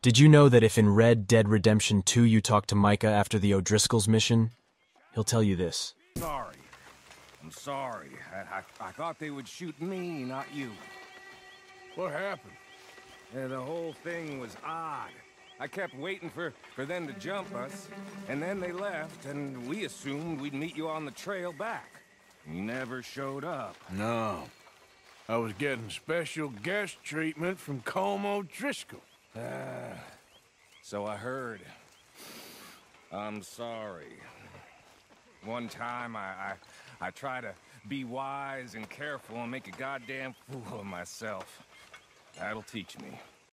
Did you know that if in Red Dead Redemption 2 you talk to Micah after the O'Driscoll's mission, he'll tell you this. Sorry. I'm sorry. I thought they would shoot me, not you. What happened? Yeah, the whole thing was odd. I kept waiting for them to jump us, and then they left, and we assumed we'd meet you on the trail back. You never showed up. No. I was getting special guest treatment from Como Driscoll. So I heard. I'm sorry. One time I try to be wise and careful and make a goddamn fool of myself. That'll teach me.